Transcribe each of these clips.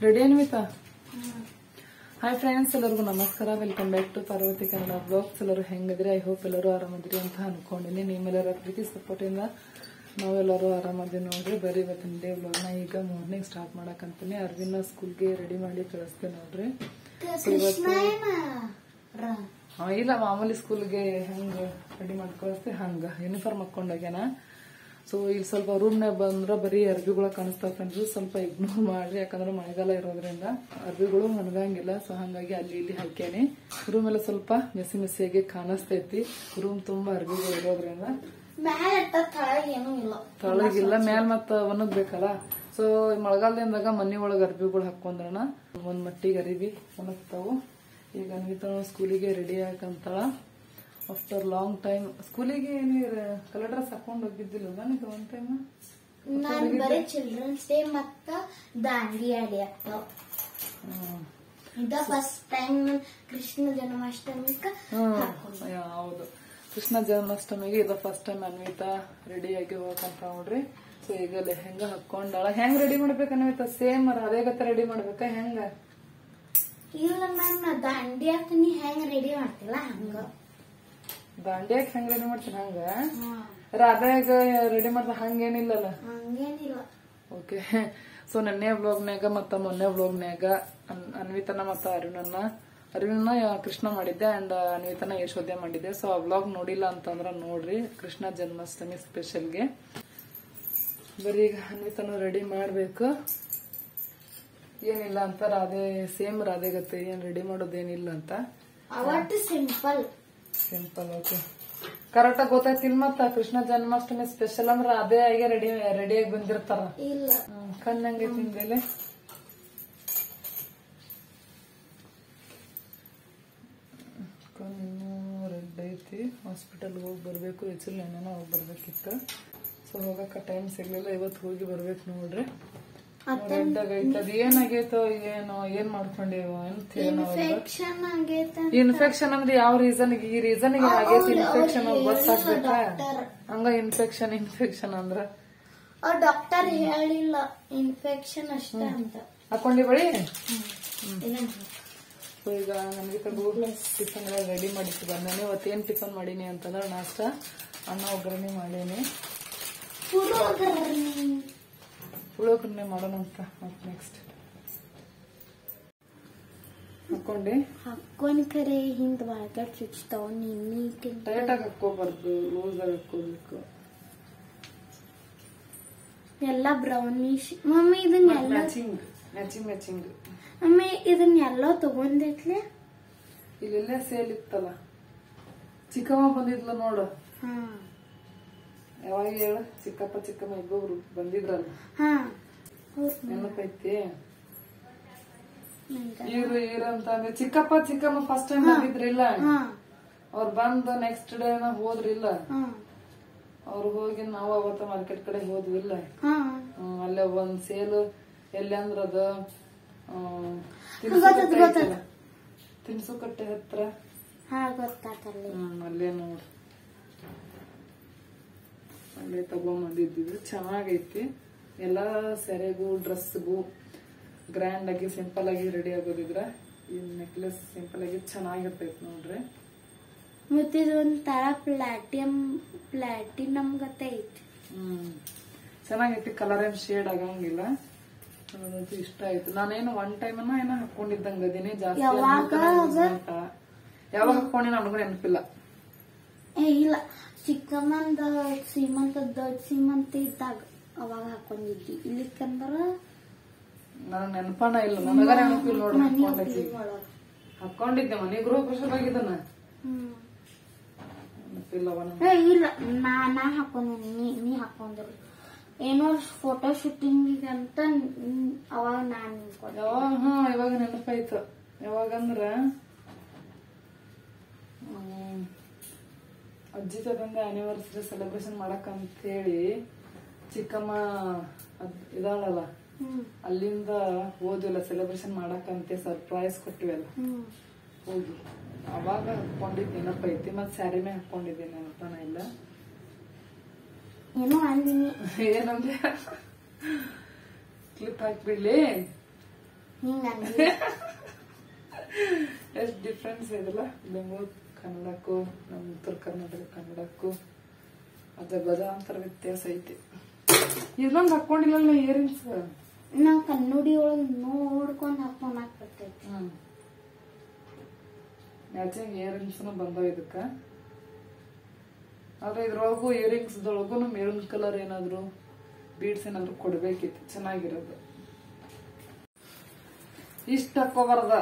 Ready Anvita? Hi friends, ಎಲ್ಲರಿಗೂ ನಮಸ್ಕಾರ. Welcome back to Parvati Kannada blogs. ಎಲ್ಲರೂ ಹೆಂಗಿದ್ರಿ? ಐ ಹೋಪ್ ಎಲ್ಲರೂ ಆರಾಮದ್ರಿ ಅಂತ ಅನ್ಕೊಂಡಿನಿ. ನಿಮ್ಮೆಲ್ಲರ ಪ್ರೀತಿ ಸಪೋರ್ಟ್ ಇಂದ ನಾವೆಲ್ಲರೂ ಆರಾಮದ್ರಿ ನೋಡ್ರಿ. ಬರೀ ಇವತ್ತಿನ ಡೇ ಬ್ಲಾಗ್ನ ಈಗ ಮಾರ್ನಿಂಗ್ ಸ್ಟಾರ್ಟ್ ಮಾಡಕಂತೀನಿ. ಅರ್ವಿನ ಸ್ಕೂಲ್ಗೆ ರೆಡಿ ಮಾಡಿ ಕಳಿಸ್ತೇವೆ ನೋಡ್ರಿ. ಇಲ್ಲ, ಮಾಮೂಲಿ ಸ್ಕೂಲ್ಗೆ ಹೆಂಗ ರೆಡಿ ಮಾಡಿ ಕಳಿಸ್ತೇವೆ ಹಂಗ ಯೂನಿಫಾರ್ಮ್ ಹಾಕೊಂಡೋಗ್ಯಾನ. ಸೊ ಇಲ್ಲಿ ಸ್ವಲ್ಪ ರೂಮ್ನಾಗ ಬಂದ್ರೆ ಬರೀ ಅರ್ಬಿಗಳು ಕಾಣಿಸ್ತಾವ್ರಿ. ಸ್ವಲ್ಪ ಇಗ್ನೋರ್ ಮಾಡ್ರಿ, ಯಾಕಂದ್ರೆ ಮಳೆಗಾಲ ಇರೋದ್ರಿಂದ ಅರ್ಬಿಗಳು ಒಣಗಂಗಿಲ್ಲ. ಸೊ ಹಂಗಾಗಿ ಅಲ್ಲಿ ಇಲ್ಲಿ ಹಾಕ್ಯಾನಿ. ರೂಮ್ ಎಲ್ಲ ಸ್ವಲ್ಪ ಮೆಸಿ ಮೆಸಿಯಾಗಿ ಕಾಣಿಸ್ತೈತಿ. ರೂಮ್ ತುಂಬಾ ಅರ್ಬಿಗಳು ಇರೋದ್ರಿಂದ ತಳಗಿಲ್ಲ, ಮ್ಯಾಲ್ ಮತ್ತ ಒಣಗ್ಬೇಕಲ್ಲ. ಸೊ ಮಳೆಗಾಲದಿಂದಾಗ ಮನಿ ಒಳಗ ಅರ್ಬಿಗಳು ಹಾಕೊಂಡ್ರನ ಒಂದ್ ಮಟ್ಟಿಗೆ ಅರಿವಿ ಒಣಗ್ತಾವು. ಈಗ ಅನ್ವಿತಾ ಸ್ಕೂಲಿಗೆ ರೆಡಿ ಹಾಕಂತಾಳ. ಆಫ್ಟರ್ ಲಾಂಗ್ ಟೈಮ್ ಸ್ಕೂಲಿಗೆ ಏನು ಕಲರ್ ಡ್ರೆಸ್ ಹಾಕೊಂಡ್ ಹೋಗಿದ್ದಿಲ್ಲ ನನಗೆ ಒನ್ ಟೈಮ್. ನಾನು ಬರೀ ಚಿಲ್ಡ್ರನ್ಸ್ ಡೇ ಮತ್ತ ದಾಂಡಿ ಆಡಿ ಆಗ್ತಾವ. ಫಸ್ಟ್ ಟೈಮ್ ಕೃಷ್ಣ ಜನ್ಮಾಷ್ಟಮಿಗೆ. ಹೌದು, ಕೃಷ್ಣ ಜನ್ಮಾಷ್ಟಮಿಗೆ ಇದು ಫಸ್ಟ್ ಟೈಮ್ ಅನ್ವಿತಾ ರೆಡಿ ಆಗಿ ಹೋಗಂತ ನೋಡ್ರಿ. ಸೊ ಈಗ ಲೆಹಂಗಾ ಹಾಕೊಂಡಾಳ. ಹೆಂಗ್ ರೆಡಿ ಮಾಡ್ಬೇಕ ಅನ್ವಿತಾ? ಸೇಮ್ ಅದೇ ಗತ್ತ ರೆಡಿ ಮಾಡ್ಬೇಕಾ ಹೆಂಗ? ಇಲ್ಲ ಮ್ಯಾಮ್, ನಾ ದಾಂಡಿ ಹಾಕ್ತೀನಿ. ಹೆಂಗ್ ರೆಡಿ ಮಾಡ್ತಿಲ್ಲ ಹಂಗ. ದಾಂಡಿಯಾಗ ಹೆಂಗ್ ರೆಡಿ ಮಾಡ್ತೀನಿ ಹಂಗ? ರಾಧಾಗ ರೆಡಿ ಮಾಡ್ದ ಹಂಗೇನಿಲ್ಲಲ್ಲ? ಹಂಗೇನಿಲ್ಲ. ಓಕೆ. ಸೊ ನೆನ್ನೆ ಬ್ಲಾಗ್ನ್ಯಾಗ ಮತ್ತ ಮೊನ್ನೆ ಬ್ಲಾಗ್ನ್ಯಾಗ ಅನ್ವಿತನ ಮತ್ತ ಅರಿವಿನ ಕೃಷ್ಣ ಮಾಡಿದ್ದೆ ಅಂಡ್ ಅನ್ವಿತನ ಯಶೋದ್ಯ ಮಾಡಿದ್ದೆ. ಸೊ ಆ ಬ್ಲಾಗ್ ನೋಡಿಲ್ಲ ಅಂತಂದ್ರ ನೋಡ್ರಿ, ಕೃಷ್ಣ ಜನ್ಮಾಷ್ಟಮಿ ಸ್ಪೆಷಲ್ಗೆ. ಬರೀ ಈಗ ಅನ್ವಿತನ ರೆಡಿ ಮಾಡ್ಬೇಕು. ಏನಿಲ್ಲ ಅಂತ ಸೇಮ್ ರಾಧೆಗತ್ತೆ ಏನ್ ರೆಡಿ ಮಾಡೋದೇನಿಲ್ಲ ಅಂತ. ಅವತ್ತು ಸಿಂಪಲ್. ಓಕೆ, ಕರೆಕ್ಟ್ ಆಗಿ ಗೊತ್ತಾಯ್ತಿಲ್. ಮತ್ತ ಕೃಷ್ಣ ಜನ್ಮಾಷ್ಟಮಿ ಸ್ಪೆಷಲ್ ಅಂದ್ರ ಅದೇ ಆಗಿ ರೆಡಿಯಾಗಿ ಬಂದಿರ್ತಾರ. ಇಲ್ಲ ಕಣ್ಣಂಗೈತಿ ನಿಂದೆಲೆ? ಕಣ್ಣು ರೆಡ್ ಐತಿ. ಹಾಸ್ಪಿಟಲ್ ಹೋಗಿ ಬರ್ಬೇಕು. ಹೆಚ್ಚಿಲ್ಲ ಏನೇನೋ ಹೋಗಿ ಬರ್ಬೇಕಿತ್ತು. ಸೊ ಹೋಗಕ್ಕ ಟೈಮ್ ಸಿಗ್ಲಿಲ್ಲ. ಇವತ್ತು ಹೋಗಿ ಬರ್ಬೇಕು ನೋಡ್ರಿ. ರೆಡ್ ಆಗೈತೆ. ಅದ್ ಏನಾಗೈತೋ ಏನೋ, ಏನ್ ಮಾಡ್ಕೊಂಡಿವೋ ಇನ್ಫೆಕ್ಷನ್ ಅಂದ್ರೆ ಯಾವ ರೀಸನ್? ಈ ರೀಸನ್ ಆಗೈತಿ ಇನ್ಫೆಕ್ಷನ್ ಗೊತ್ತಾಗ್ಬೇಕಾ? ಹಂಗ ಇನ್ಫೆಕ್ಷನ್ ಅಂದ್ರ ಡಾಕ್ಟರ್ ಹೇಳಿಲ್ಲ, ಇನ್ಫೆಕ್ಷನ್ ಅಷ್ಟೇ ಅಂತ. ಹಾಕೊಂಡಿ ಬಳಿ. ಈಗ ನಮ್ಗೆ ಟಿಫನ್ ರೆಡಿ ಮಾಡಿತ್ತು ಬಂದಾನೆ. ಇವತ್ತೇನ್ ಟಿಫನ್ ಮಾಡೀನಿ ಅಂತಂದ್ರೆ ನಾಷ್ಟ ಅನ್ನ ಒಗ್ಗರಣೆ ಮಾಡೀನಿ. ಪುಳಿಯೋಗರೆ ಮಾಡೋಣ ಅಂತ. ನೆಕ್ಸ್ಟ್ ಹಾಕೊಂಡ್ ಕರೆ ಹಿಂದ್ ಒಳಗಡೆ ಚುಚ್ತಾವ. ಟೈಟ್ ಆಗಿ ಹಾಕೋಬಾರ್ದು, ಲೂಸ್ ಆಗಿ ಹಾಕೋಬೇಕು. ಎಲ್ಲ ಬ್ರೌನಿಶ್. ಮಮ್ಮಿ ಇದನ್ನೆಲ್ಲ ಮ್ಯಾಚಿಂಗ್. ಮಮ್ಮಿ ಇದನ್ನೆಲ್ಲ ತಗೊಂಡೈತ್ಲೆ. ಇಲ್ಲೆಲ್ಲ ಸೇಲ್ ಇತ್ತಲ್ಲ, ಚಿಕ್ಕಮ್ಮ ಬಂದಿದ್ಲ ನೋಡು. ಯಾವಾಗ ಹೇಳ? ಚಿಕ್ಕಪ್ಪ ಚಿಕ್ಕಮ್ಮ ಇಬ್ಬರು ಬಂದಿದ್ರಲ್ಲ, ನೆನಪೈತಿ? ಇವ್ರು ಅಂತ ಅಂದ್ರೆ ಚಿಕ್ಕಪ್ಪ ಚಿಕ್ಕಮ್ಮ ಫಸ್ಟ್ ಟೈಮ್ ಬಂದಿದ್ರಿಲ್ಲ. ಅವ್ರು ಬಂದು ನೆಕ್ಸ್ಟ್ ಡೇ ಹೋದ್ರಿಲ್ಲ. ಅವ್ರು ಹೋಗಿ ನಾವು ಅವತ್ತ ಮಾರ್ಕೆಟ್ ಕಡೆ ಹೋದ್ವಿಲ್ಲ. ಅಲ್ಲೇ ಒಂದ್ ಸೇಲ್ ಎಲ್ಲಿ ಅಂದ್ರ ಅದು ತಿನ್ಸುಕಟ್ಟೆ ಹತ್ರ. ಅಲ್ಲೇ ನೋಡ್ರಿ, ಅಲ್ಲೇ ತಗೊಂಬಂದಿದ್ವಿ. ಚೆನ್ನಾಗೈತಿ. ಎಲ್ಲಾ ಸೆರೆಗೂ ಡ್ರೆಸ್ಗೂ ಗ್ರ್ಯಾಂಡ್ ಆಗಿ ಸಿಂಪಲ್ ಆಗಿ ರೆಡಿ ಆಗೋದಿದ್ರ ಈ ನೆಕ್ಲೆಸ್ ಸಿಂಪಲ್ ಆಗಿ ಚೆನ್ನಾಗಿರ್ತೈತಿ ನೋಡ್ರಿ. ಮತ್ತೆ ಇದೊಂಥರ ಪ್ಲಾಟಿನಮ್ ಗತೆ ಐತಿ. ಚೆನ್ನಾಗೈತಿ. ಕಲರ್ ಏನ್ ಶೇಡ್ ಆಗಂಗಿಲ್ಲ. ಅದಂತೂ ಇಷ್ಟ ಆಯ್ತು. ನಾನೇನು ಒನ್ ಟೈಮ್ ಏನೋ ಹಾಕೊಂಡಿದ್ದಂಗ ಅದೀನಿ ಜಾಸ್ತಿ. ಯಾವಾಗ ಹಾಕೊಂಡಿ ನನಗೂ ನೆನಪಿಲ್ಲ. ಇಲ್ಲ, ಚಿಕ್ಕಮ್ಮಂದ ಸೀಮಂತ ಇದ್ದಾಗ ಅವಾಗ ಹಾಕೊಂಡಿದ್ವಿ. ಇಲ್ಲಿಕಂದ್ರ ನನಗ್ ನೆನಪನ ಇಲ್ಲ. ನನಗ ನೆನಪಿಲ್ಲ ನೋಡ್ರಿ. ಹಾಕೊಂಡಿದ್ದೆ ಮನೆ ಗೃಹ ಪ್ರವೇಶವಾಗಿದ್ದನ ನೆನಪಿಲ್ಲವ. ಇಲ್ಲ, ನಾ ಹಾಕೊಂಡಿ, ನೀ ಹಾಕೊಂಡ್ರು ಏನೋ ಫೋಟೋ ಶೂಟಿಂಗ್ ಅಂತ ಅವಾಗ ನಾನ್ ಇವಾಗ ನೆನಪಾಯ್ತು. ಯಾವಾಗಂದ್ರ ಅಜ್ಜಿ ತಂದೆ ಆನಿವರ್ಸರಿ ಸೆಲೆಬ್ರೇಷನ್ ಮಾಡಕ್ ಅಂತ ಹೇಳಿ ಚಿಕ್ಕಮ್ಮ ಇದಾಳಲ್ಲ, ಅಲ್ಲಿಂದ ಹೋದ್ವಿಲ್ಲ ಸೆಲೆಬ್ರೇಷನ್ ಮಾಡಕಂತೆ. ಸರ್ಪ್ರೈಸ್ ಕೊಟ್ಟಿವಲ್ಲ, ಹೋಗಿ ಅವಾಗ ಹಾಕೊಂಡಿದ್ ನೆನಪೈತಿ. ಮತ್ ಸ್ಯಾರಿ ಮೇ ಹಾಕೊಂಡಿದ್ದೆ, ನೆನಪನ ಇಲ್ಲ. ಏನಂದ್ರೆ ಕ್ಲಿಪ್ ಹಾಕ್ಬಿಡ್ಲಿ. ಹಿಂಗ ಎಷ್ಟು ಡಿಫ್ರೆನ್ಸ್ ಇದೆಲ್ಲ ಬೆಂಗಳೂರು ಕನ್ನಡಕ್ಕೂ ನಮ್ಮ ಉತ್ತರ ಕರ್ನಾಟಕ ಕನ್ನಡಕ್ಕೂ ಅದ ಗಜಾಂತರ ವ್ಯತ್ಯಾಸ ಐತಿ. ಇದೊಂದು ಹಾಕೊಂಡಿಲ್ಲ ಇಯರಿಂಗ್ಸ್ ನಾವ್ ಕನ್ನಡಿ ಒಳಗ್ ನೋಡ್ಕೊಂಡ್ ಹಾಕೊಂಡ್ ಬರ್ತೈತಿ. ಮ್ಯಾಚಿಂಗ್ ಇಯರಿಂಗ್ಸ್ ಬಂದವ ಇದಕ್ಕ. ಆದ್ರೆ ಇದ್ರೊಳಗೂ ಇಯರಿಂಗ್ಸ್ ದೊಳಗೂ ಮೆರೂನ್ ಕಲರ್ ಏನಾದ್ರು ಬೀಡ್ಸ್ ಏನಾದ್ರು ಕೊಡ್ಬೇಕಿತ್ತು, ಚೆನ್ನಾಗಿರೋದು. ಇಷ್ಟ ಹಾಕೋಬಾರ್ದ,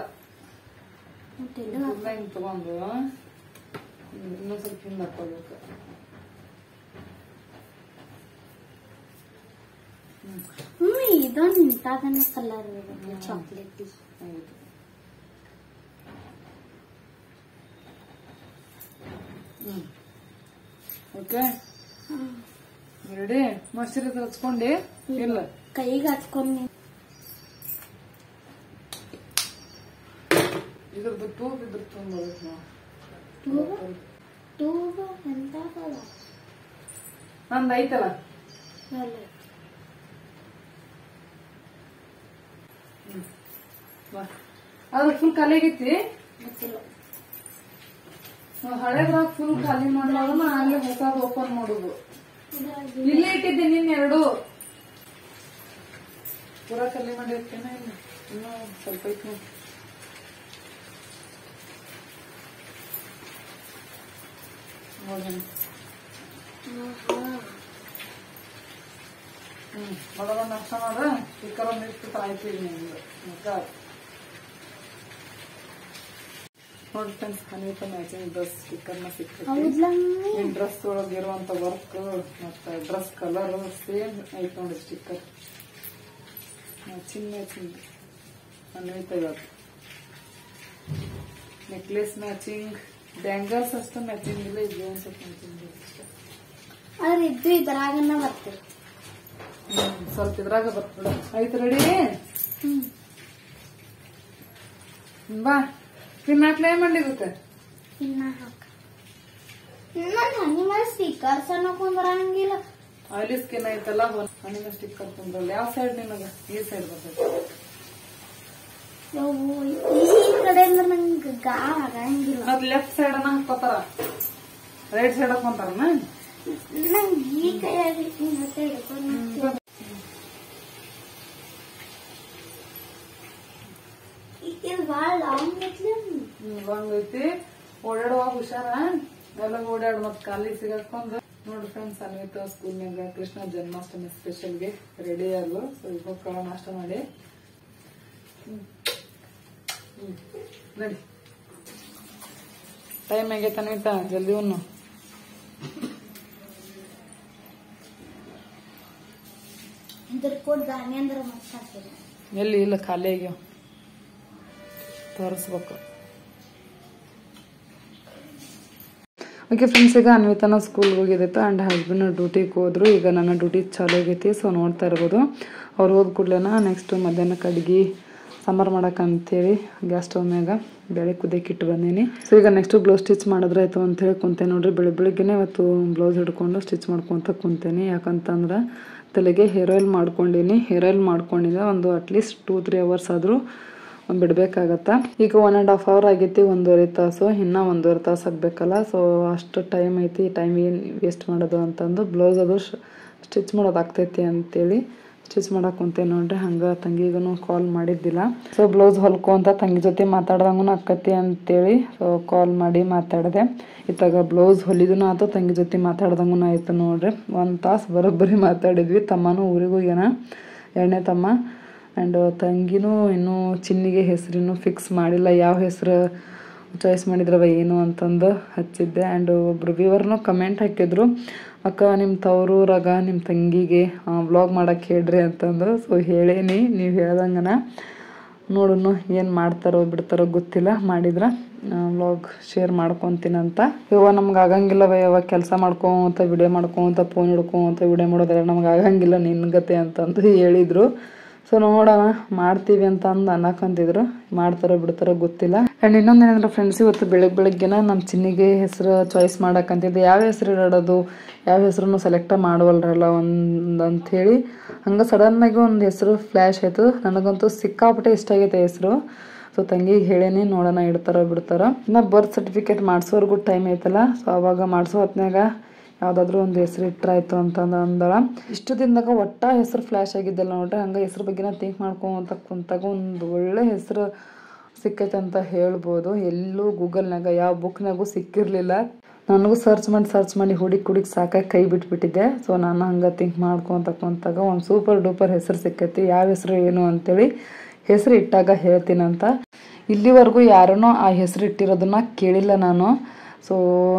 ಹಿಂಗ್ ತಗೊಂಡು ಇನ್ನೊಂದ್ ಸ್ವಲ್ಪ ಹಿಂದ್ ಹಾಕೋಬೇಕು. ಇದೊಂದು ಇಂತಾದನ್ನ ಕಲರ್ ಚಾಕ್ಲೇಟ್. ಹೌದು. Okay ready. ಮೊಸರು ಹಚ್ಕೊಂಡಿ ಇಲ್ಲ ಕೈಗೆ ಹಚ್ಕೊಂಡಿ. ಇದ್ರದ್ದು ಟೂಬ್ ಇದ್ರ ತೊಗೊಂಡ್ಬರ್ಬೇಕು ನಾವು. ಟೂಬ್ ಎಂತಾದಲ್ಲ ನಂದು ಐತಲ್ಲ. ಅದ್ರ ಫುಲ್ ಖಾಲಿ ಆಗೈತಿ. ಹಳೇದ್ರಾಗ ಫುಲ್ ಖಾಲಿ ಮಾಡೋದನ್ನ ಆಗ್ಲೇ ಹೊಸದು ಓಪನ್ ಮಾಡುದು. ಇಲ್ಲೇ ಇಟ್ಟಿದ್ದೆ ನಿನ್ ಎರಡು ಪೂರಾ ಖಾಲಿ ಮಾಡಿ ಇರ್ತೇನೆ. ಇನ್ನೂ ಸ್ವಲ್ಪ ಐತಿ ನೋಡಿ. ನೋಡಿ ಮೊದಲ ನಾಷ್ಟ ಮಾಡ ಸ್ಟಿಕ್ಕರ್ ಒಂದು ಇಟ್ಟು ಆಯ್ತು. ಈಗ ನಿಮ್ದು ನೋಡಿ ಫ್ರೆಂಡ್ಸ್, ಅನ್ವಿತಾ ಮ್ಯಾಚಿಂಗ್ ಡ್ರೆಸ್ ಸ್ಟಿಕ್ಕರ್ನ ಸಿಕ್ತೈತಿ. ನಿಮ್ ಡ್ರೆಸ್ ಒಳಗೆ ಇರುವಂತ ವರ್ಕ್ ಮತ್ತೆ ಡ್ರೆಸ್ ಕಲರ್ ಸೇಮ್ ಐತ್ ನೋಡಿ ಸ್ಟಿಕ್ಕರ್. ಮ್ಯಾಚಿಂಗ್ ಅನ್ವಿತಾ ಇವತ್ತು ನೆಕ್ಲೆಸ್ ಮ್ಯಾಚಿಂಗ್, ಬ್ಯಾಂಗಲ್ಸ್ ಅಷ್ಟು ಮ್ಯಾಚಿಂಗ್ ಇಲ್ಲ. ಇದು ಒಂದು ಸ್ವಲ್ಪ ಮ್ಯಾಚಿಂಗ್ ಅಷ್ಟೇ. ಆದ್ರೆ ಇದ್ದು ಇದ್ರಾಗನ ಬರ್ತದೆ. ಸ್ವಲ್ಪ ಇದ್ರಾಗ ಬರ್ತದ. ಆಯ್ತು ರೆಡಿ. ಬಾ ತಿನ್ನಾಕ್ಲೇ ಮಾಡಿದಕ್ಕೆ ಇನ್ನ ಹಾಕ. ಹನಿ ಮಾಡಿ ಸ್ಟಿಕ್ಕರ್ಸ್ ಅನ್ನಕೊಂಡ್ ಬರಂಗಿಲ್ಲ. ಆಯಿಲಿ ಸ್ಕಿನ್ ಐತಲ್ಲ, ಹಣ್ಣಿನ ಸ್ಟಿಕ್ಕರ್ ತಂದ್ರಲ್ಲ. ಯಾವ ಸೈಡ್ ನಿಮಗ? ಈ ಸೈಡ್ ಬರ್ತೈತಿ. ಈ ಕಡೆ ಅಂದ್ರೆ ನಂಗೆ ಗಾ ಆಗಂಗಿಲ್ಲ. ಅದ್ ಲೆಫ್ಟ್ ಸೈಡ್ ಅನ್ನ ಹಾಕೋತಾರ, ರೈಟ್ ಸೈಡ್ ಹಾಕೊಂತಾರ. ನಂಗೆ ಈ ಕೈಯಾಗಿ ಹಿಡ್ಕೊಂಡು ಇದು ಬಾಳ ಲಾಂಗ್ ಐತ್ಲಿ. ಲಾಂಗ್ ಐತಿ. ಓಡಾಡುವಾಗ ಹುಷಾರ, ಎಲ್ಲ ಓಡಾಡ್ ಮತ್ ಖಾಲಿ ಸಿಗಾಕೊಂಡ್. ನೋಡಿ ಫ್ರೆಂಡ್ಸ್, ಅನ್ವಿತಾ ಸ್ಕೂಲ್ನಾಗ ಕೃಷ್ಣ ಜನ್ಮಾಷ್ಟಮಿ ಸ್ಪೆಷಲ್ಗೆ ರೆಡಿ ಆದ್ಲು. ಸೊ ಇವಾಗ ನಾಷ್ಟ ಮಾಡಿ ನಡಿ. ಟೈಮ್ ಆಗೈತೆ ಅನ್ವಿತಾ, ಜಲ್ದಿ ಉಣ್ಣು. ಇದ್ರ ಕೊಡ್ ಧಾನ್ಯ ಅಂದ್ರೆ ಮಸ್ತ್. ಎಲ್ಲಿ ಇಲ್ಲ, ಖಾಲಿ ಆಗ್ಯಾವ, ತೋರಿಸ್ಬೇಕು. ಓಕೆ ಫ್ರೆಂಡ್ಸ್, ಈಗ ಅನ್ವಿತಾನ ಸ್ಕೂಲ್ಗೆ ಹೋಗಿದ್ದೈತೆ ಆ್ಯಂಡ್ ಹಸ್ಬೆಂಡ್ ಡ್ಯೂಟಿಗೆ ಹೋದ್ರು. ಈಗ ನನ್ನ ಡ್ಯೂಟಿ ಚಾಲು ಆಗೈತಿ. ಸೊ ನೋಡ್ತಾ ಇರ್ಬೋದು, ಅವ್ರು ಹೋದ ಕೂಡ್ಲೇನ ನೆಕ್ಸ್ಟ್ ಮಧ್ಯಾಹ್ನಕ್ಕೆ ಅಡ್ಗೆ ಸಾಂಬಾರು ಮಾಡಕ್ಕಂತೇಳಿ ಗ್ಯಾಸ್ ಸ್ಟವ್ ಮ್ಯಾಗ ಬೇಳೆ ಕುದಿಯಕ್ಕೆ ಇಟ್ಟು ಬಂದೀನಿ. ಸೊ ಈಗ ನೆಕ್ಸ್ಟ್ ಬ್ಲೌಸ್ ಸ್ಟಿಚ್ ಮಾಡಿದ್ರಾಯ್ತು ಅಂತೇಳಿ ಕುಂತೇನೆ ನೋಡ್ರಿ. ಬೆಳಿಗ್ಗೆನೆ ಇವತ್ತು ಬ್ಲೌಸ್ ಹಿಡ್ಕೊಂಡು ಸ್ಟಿಚ್ ಮಾಡ್ಕೊತ ಕುಂತೇನೆ. ಯಾಕಂತಂದ್ರೆ ತಲೆಗೆ ಹೇರ್ ಆಯಿಲ್ ಮಾಡ್ಕೊಂಡೀನಿ. ಹೇರ್ ಆಯಿಲ್ ಮಾಡ್ಕೊಂಡಿದ್ದೆ ಒಂದು ಅಟ್ಲೀಸ್ಟ್ 2-3 ಅವರ್ಸ್ ಆದರೂ ಬಿಡಬೇಕಾಗತ್ತಾ. ಈಗ 1.5 hour ಆಗೈತಿ, 1.5 ತಾಸು. ಇನ್ನೂ 1.5 ತಾಸು ಆಗಬೇಕಲ್ಲ. ಸೊ ಅಷ್ಟು ಟೈಮ್ ಐತಿ, ಟೈಮ್ ಏನು ವೇಸ್ಟ್ ಮಾಡೋದು ಅಂತಂದು ಬ್ಲೌಸ್ ಅದು ಸ್ಟಿಚ್ ಮಾಡೋದಾಗ್ತೈತಿ ಅಂತೇಳಿ ಸ್ಟಿಚ್ ಮಾಡಕ್ಕೆ ಕುಂತೆ ನೋಡ್ರಿ. ಹಂಗೆ ತಂಗಿಗೂ ಕಾಲ್ ಮಾಡಿದ್ದಿಲ್ಲ. ಸೊ ಬ್ಲೌಸ್ ಹೊಲ್ಕೊ ಅಂತ ತಂಗಿ ಜೊತೆ ಮಾತಾಡ್ದಂಗೂ ಅಕ್ಕತಿ ಅಂತೇಳಿ ಸೊ ಕಾಲ್ ಮಾಡಿ ಮಾತಾಡಿದೆ. ಇತ್ತಾಗ ಬ್ಲೌಸ್ ಹೊಲಿದೂ ಆಯ್ತು, ತಂಗಿ ಜೊತೆ ಮಾತಾಡ್ದಂಗೂ ಆಯ್ತು ನೋಡ್ರಿ. 1 ತಾಸು ಬರೋಬ್ಬರಿ ಮಾತಾಡಿದ್ವಿ. ತಮ್ಮನೂ ಊರಿಗೆ ಹೋಗ್ಯಾನ, 2ನೇ ತಮ್ಮ. ಆ್ಯಂಡ್ ತಂಗಿನೂ ಇನ್ನೂ ಚಿನ್ನಿಗೆ ಹೆಸರಿನೂ ಫಿಕ್ಸ್ ಮಾಡಿಲ್ಲ, ಯಾವ ಹೆಸರು ಚಾಯ್ಸ್ ಮಾಡಿದ್ರವ ಏನು ಅಂತಂದು ಹಚ್ಚಿದ್ದೆ. ಆ್ಯಂಡ್ ಒಬ್ರು ವ್ಯೂವರ್ನು ಕಮೆಂಟ್ ಹಾಕಿದ್ರು, ಅಕ್ಕ ನಿಮ್ಮ ತವರೂರಾಗ ನಿಮ್ಮ ತಂಗಿಗೆ ವ್ಲಾಗ್ ಮಾಡಕ್ಕೆ ಹೇಳ್ರಿ ಅಂತಂದು. ಸೊ ಹೇಳೇನಿ, ನೀವು ಹೇಳ್ದಂಗನ ನೋಡೋಣ ಏನು ಮಾಡ್ತಾರೋ ಬಿಡ್ತಾರೋ ಗೊತ್ತಿಲ್ಲ. ಮಾಡಿದ್ರೆ ವ್ಲಾಗ್ ಶೇರ್ ಮಾಡ್ಕೊತೀನಂತ. ಇವಾಗ ನಮ್ಗೆ ಆಗಂಗಿಲ್ಲವ, ಯಾವಾಗ ಕೆಲಸ ಮಾಡ್ಕೊಂತ ವಿಡಿಯೋ ಮಾಡ್ಕೊಂತ ಫೋನ್ ಹಿಡ್ಕೊಂತ ವಿಡಿಯೋ ಮಾಡೋದ್ರೆ ನಮ್ಗೆ ಆಗಂಗಿಲ್ಲ ನಿನ್ಗತೆ ಅಂತಂದು ಹೇಳಿದರು. ಸೊ ನೋಡೋಣ ಮಾಡ್ತೀವಿ ಅಂತ ಅನ್ನಕಂತಿದ್ರು, ಮಾಡ್ತಾರೋ ಬಿಡ್ತಾರೋ ಗೊತ್ತಿಲ್ಲ. ಆ್ಯಂಡ್ ಇನ್ನೊಂದೇನಂದ್ರೆ ಫ್ರೆಂಡ್ಸ್, ಇವತ್ತು ಬೆಳಗ್ಗೆನ ನಮ್ಮ ಚಿನ್ನಿಗೆ ಹೆಸರು ಚಾಯ್ಸ್ ಮಾಡಕ್ಕಂತಿದ್ದೆ. ಯಾವ ಹೆಸರು ಇಡೋದು, ಯಾವ ಹೆಸರನ್ನು ಸೆಲೆಕ್ಟ್ ಮಾಡುವಲ್ರಲ್ಲ ಅಂಥೇಳಿ ಹಂಗೆ ಸಡನ್ನಾಗಿ ಒಂದು ಹೆಸರು ಫ್ಲ್ಯಾಶ್ ಆಯಿತು. ನನಗಂತೂ ಸಿಕ್ಕಾಪಟ್ಟೆ ಇಷ್ಟ ಆಗೈತೆ ಹೆಸರು. ಸೊ ತಂಗಿಗೆ ಹೇಳೇನಿ, ನೋಡೋಣ ಇಡ್ತಾರೋ ಬಿಡ್ತಾರೋ. ಇನ್ನು ಬರ್ತ್ ಸರ್ಟಿಫಿಕೇಟ್ ಮಾಡಿಸೋರ್ಗೂ ಟೈಮ್ ಐತಲ್ಲ, ಸೊ ಅವಾಗ ಮಾಡಿಸೋ ಹೊತ್ನಾಗ ಯಾವುದಾದ್ರೂ ಒಂದು ಹೆಸರು ಇಟ್ಟರಾಯ್ತು ಅಂದಳ. ಇಷ್ಟು ದಿನದಾಗ ಒಟ್ಟ ಹೆಸರು ಫ್ಲ್ಯಾಶ್ ಆಗಿದ್ದಲ್ಲ ನೋಡ್ರಿ. ಹಂಗೆ ಹೆಸರು ಬಗ್ಗೆನ ಥಿಂಕ್ ಮಾಡ್ಕೊಂತ ಕುಂತಾಗ ಒಂದು ಒಳ್ಳೆ ಹೆಸರು ಸಿಕ್ಕೈತೆ ಅಂತ ಹೇಳ್ಬೋದು. ಎಲ್ಲೂ ಗೂಗಲ್ನಾಗ ಯಾವ ಬುಕ್ನಾಗೂ ಸಿಕ್ಕಿರಲಿಲ್ಲ. ನನಗೂ ಸರ್ಚ್ ಮಾಡಿ ಹುಡುಕಿ ಸಾಕಾಗಿ ಕೈ ಬಿಟ್ಬಿಟ್ಟಿದ್ದೆ. ಸೊ ನಾನು ಹಂಗೆ ಥಿಂಕ್ ಮಾಡ್ಕೊಂತ ಕುಂತಾಗ ಒಂದು ಸೂಪರ್ ಡೂಪರ್ ಹೆಸರು ಸಿಕ್ಕೈತಿ. ಯಾವ ಹೆಸರು ಏನು ಅಂತೇಳಿ ಹೆಸರು ಇಟ್ಟಾಗ ಹೇಳ್ತೀನಂತ. ಇಲ್ಲಿವರೆಗೂ ಯಾರನ್ನೋ ಆ ಹೆಸರು ಇಟ್ಟಿರೋದನ್ನ ಕೇಳಿಲ್ಲ ನಾನು. ಸೊ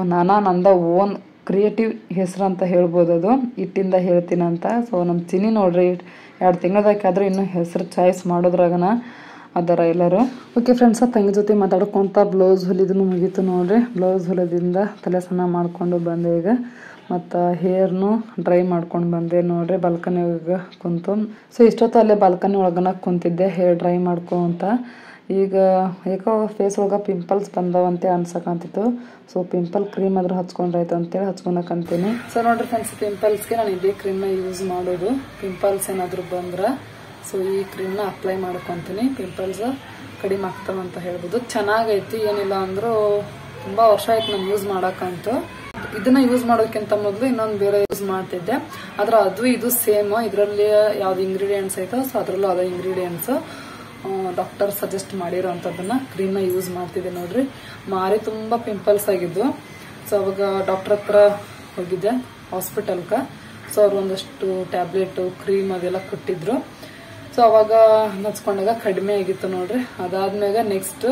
ನಂದ ಓನ್ ಕ್ರಿಯೇಟಿವ್ ಹೆಸರು ಅಂತ ಹೇಳ್ಬೋದು, ಅದು ಇಟ್ಟಿಂದ ಹೇಳ್ತೀನಂತ. ಸೊ ನಮ್ಮ ಚಿನ್ನಿ ನೋಡ್ರಿ 2 ತಿಂಗಳದಾಕಾದ್ರೂ ಇನ್ನೂ ಹೆಸರು ಚಾಯ್ಸ್ ಮಾಡೋದ್ರಾಗನ ಅದರ ಎಲ್ಲರೂ. ಓಕೆ ಫ್ರೆಂಡ್ಸ್, ತಂಗಿ ಜೊತೆ ಮಾತಾಡ್ಕೊತ ಬ್ಲೌಸ್ ಹೊಲಿದೂ ಮುಗೀತು ನೋಡ್ರಿ. ಬ್ಲೌಸ್ ಹೊಲಿದಿಂದ ತಲೆ ಸ್ನಾನ ಮಾಡ್ಕೊಂಡು ಬಂದೆ ಈಗ. ಮತ್ತು ಹೇರ್ನು ಡ್ರೈ ಮಾಡ್ಕೊಂಡು ಬಂದೆ ನೋಡ್ರಿ. ಬಾಲ್ಕನಿ ಒಳಗೆ ಕುಂತು ಸೊ ಇಷ್ಟೊತ್ತು ಅಲ್ಲೇ ಬಾಲ್ಕನಿ ಒಳಗನ ಕುಂತಿದ್ದೆ ಹೇರ್ ಡ್ರೈ ಮಾಡ್ಕೊಂತ. ಈಗ ಯಾಕೋ ಫೇಸ್ ಒಳಗೆ ಪಿಂಪಲ್ಸ್ ಬಂದವಂತೆ ಅನ್ಸಕಂತಿತ್ತು. ಸೊ ಪಿಂಪಲ್ ಕ್ರೀಮ್ ಆದ್ರೂ ಹಚ್ಕೊಂಡ್ರಾಯ್ತು ಅಂತೇಳಿ ಹಚ್ಕೊಳಕಂತೀನಿ. ಸೊ ನೋಡ್ರಿ ಫ್ರೆಂಡ್ಸ್, ಪಿಂಪಲ್ಸ್ಗೆ ನಾನು ಇದೇ ಕ್ರೀಮ್ನ ಯೂಸ್ ಮಾಡೋದು. ಪಿಂಪಲ್ಸ್ ಏನಾದರೂ ಬಂದ್ರೆ ಸೊ ಈ ಕ್ರೀಮ್ನ ಅಪ್ಲೈ ಮಾಡ್ಕೊತೀನಿ. ಪಿಂಪಲ್ಸ್ ಕಡಿಮೆ ಆಗ್ತಾವಂತ ಹೇಳ್ಬೋದು. ಚೆನ್ನಾಗೈತಿ, ಏನಿಲ್ಲ ಅಂದ್ರೂ ತುಂಬ ವರ್ಷ ಆಯ್ತು ನಾನು ಯೂಸ್ ಮಾಡಕ್ಕಂತೂ. ಇದನ್ನ ಯೂಸ್ ಮಾಡೋದಕ್ಕಿಂತ ಮೊದಲು ಇನ್ನೊಂದು ಬೇರೆ ಯೂಸ್ ಮಾಡ್ತಿದ್ದೆ, ಆದ್ರೆ ಅದು ಇದು ಸೇಮ್. ಇದರಲ್ಲಿ ಯಾವ್ದು ಇಂಗ್ರೀಡಿಯೆಂಟ್ಸ್ ಐತೋ ಸೊ ಅದರಲ್ಲೂ ಅದೇ ಇಂಗ್ರೀಡಿಯೆಂಟ್ಸ್ ಡಾಕ್ಟರ್ ಸಜೆಸ್ಟ್ ಮಾಡಿರೋ ಅಂಥದ್ದನ್ನ ಕ್ರೀಮ್ನ ಯೂಸ್ ಮಾಡ್ತಿದ್ದೆ ನೋಡ್ರಿ. ಮಾರಿ ತುಂಬ ಪಿಂಪಲ್ಸ್ ಆಗಿದ್ದು. ಸೊ ಅವಾಗ ಡಾಕ್ಟರ್ ಹತ್ರ ಹೋಗಿದ್ದೆ ಹಾಸ್ಪಿಟಲ್ಗೆ. ಸೊ ಅವ್ರು ಒಂದಷ್ಟು ಟ್ಯಾಬ್ಲೆಟ್ ಕ್ರೀಮ್ ಅದೆಲ್ಲ ಕೊಟ್ಟಿದ್ರು. ಸೊ ಅವಾಗ ಹಚ್ಕೊಂಡಾಗ ಕಡಿಮೆ ಆಗಿತ್ತು ನೋಡ್ರಿ. ಅದಾದ್ಮ್ಯಾಗ ನೆಕ್ಸ್ಟ್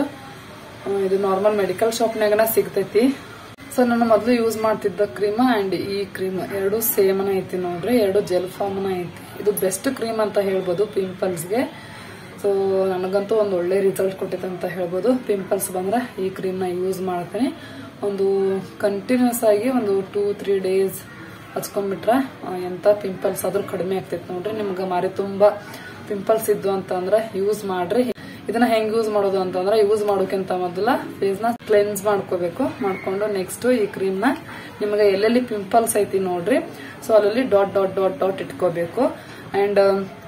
ಇದು ನಾರ್ಮಲ್ ಮೆಡಿಕಲ್ ಶಾಪ್ನಾಗನ ಸಿಗ್ತೈತಿ. ಸೊ ನಾನು ಮೊದಲು ಯೂಸ್ ಮಾಡ್ತಿದ್ದ ಕ್ರೀಮ್ ಅಂಡ್ ಈ ಕ್ರೀಮ್ ಎರಡು ಸೇಮ್ನ ಐತಿ ನೋಡ್ರಿ. ಎರಡು ಜೆಲ್ ಫಾರ್ಮ್ನ ಐತಿ. ಇದು ಬೆಸ್ಟ್ ಕ್ರೀಮ್ ಅಂತ ಹೇಳ್ಬೋದು ಪಿಂಪಲ್ಸ್ಗೆ. ಸೊ ನನಗಂತೂ ಒಂದು ಒಳ್ಳೆ ರಿಸಲ್ಟ್ ಕೊಟ್ಟಿದೆ ಅಂತ ಹೇಳ್ಬೋದು. ಪಿಂಪಲ್ಸ್ ಬಂದ್ರೆ ಈ ಕ್ರೀಮ್ನ ಯೂಸ್ ಮಾಡ್ತೀನಿ. ಒಂದು ಕಂಟಿನ್ಯೂಸ್ ಆಗಿ ಒಂದು 2-3 ಡೇಸ್ ಹಚ್ಕೊಂಡ್ಬಿಟ್ರೆ ಎಂತ ಪಿಂಪಲ್ಸ್ ಆದ್ರೂ ಕಡಿಮೆ ಆಗ್ತೈತೆ ನೋಡ್ರಿ. ನಿಮ್ಗೆ ಮಾರಿ ತುಂಬಾ ಪಿಂಪಲ್ಸ್ ಇದ್ದು ಅಂತಂದ್ರೆ ಯೂಸ್ ಮಾಡ್ರಿ. ಇದನ್ನ ಹೆಂಗ್ ಯೂಸ್ ಮಾಡೋದು ಅಂತಂದ್ರೆ, ಯೂಸ್ ಮಾಡೋಕ್ಕಿಂತ ಮೊದಲ ಫೇಸ್ ನ ಕ್ಲೆನ್ಸ್ ಮಾಡ್ಕೊಂಡು ನೆಕ್ಸ್ಟ್ ಈ ಕ್ರೀಮ್ ನ ನಿಮ್ಗೆ ಎಲ್ಲೆಲ್ಲಿ ಪಿಂಪಲ್ಸ್ ಐತಿ ನೋಡ್ರಿ, ಸೊ ಅಲ್ಲಿ ಡಾಟ್ ಡಾಟ್ ಡಾಟ್ ಡಾಟ್ ಇಟ್ಕೋಬೇಕು. ಅಂಡ್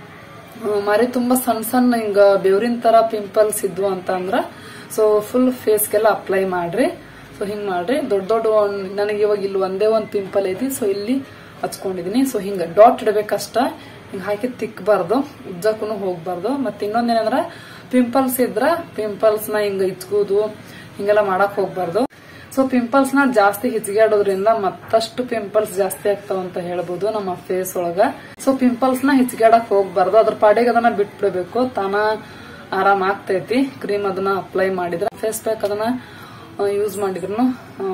ಮಾರಿ ತುಂಬಾ ಸಣ್ಣ ಹಿಂಗ ಬೆವರಿನ ತರ ಪಿಂಪಲ್ಸ್ ಇದ್ವು ಅಂತ ಅಂದ್ರ ಸೊ ಫುಲ್ ಫೇಸ್ಗೆಲ್ಲ ಅಪ್ಲೈ ಮಾಡ್ರಿ. ಸೊ ಹಿಂಗ್ ಮಾಡ್ರಿ. ದೊಡ್ಡ ನನಗೆ ಇವಾಗ ಇಲ್ಲಿ ಒಂದೇ ಒಂದು ಪಿಂಪಲ್ ಐತಿ. ಸೊ ಇಲ್ಲಿ ಹಚ್ಕೊಂಡಿದೀನಿ. ಸೊ ಹಿಂಗ ಡಾಟ್ ಇಡಬೇಕಷ್ಟ. ಹಿಂಗ ಹಾಕಿ ತಿಕ್ಕಬಾರ್ದು, ಉಜ್ಜಕ್ಕೂ ಹೋಗ್ಬಾರ್ದು. ಮತ್ತೆ ಇನ್ನೊಂದೇನಂದ್ರ ಪಿಂಪಲ್ಸ್ ಇದ್ರ ಪಿಂಪಲ್ಸ್ ನ ಹಿಂಗ ಇಚ್ಕೋದು ಹಿಂಗೆಲ್ಲ ಮಾಡಕ್ ಹೋಗ್ಬಾರ್ದು. ಸೊ ಪಿಂಪಲ್ಸ್ ನ ಜಾಸ್ತಿ ಹಿಚ್ಗಾಡೋದ್ರಿಂದ ಮತ್ತಷ್ಟು ಪಿಂಪಲ್ಸ್ ಜಾಸ್ತಿ ಆಗ್ತಾವ ಅಂತ ಹೇಳ್ಬೋದು ನಮ್ಮ ಫೇಸ್ ಒಳಗ. ಸೊ ಪಿಂಪಲ್ಸ್ ನ ಹಿಚ್ಗಾಡಕ್ ಹೋಗ್ಬಾರ್ದು, ಅದ್ರ ಪಾಡಿಗೆ ಅದನ್ನ ಬಿಟ್ಬಿಡ್ಬೇಕು. ತಾನ ಆರಾಮ್ ಆಗ್ತೈತಿ. ಕ್ರೀಮ್ ಅದನ್ನ ಅಪ್ಲೈ ಮಾಡಿದ್ರೆ, ಫೇಸ್ ಪ್ಯಾಕ್ ಅದನ್ನ ಯೂಸ್ ಮಾಡಿದ್ರು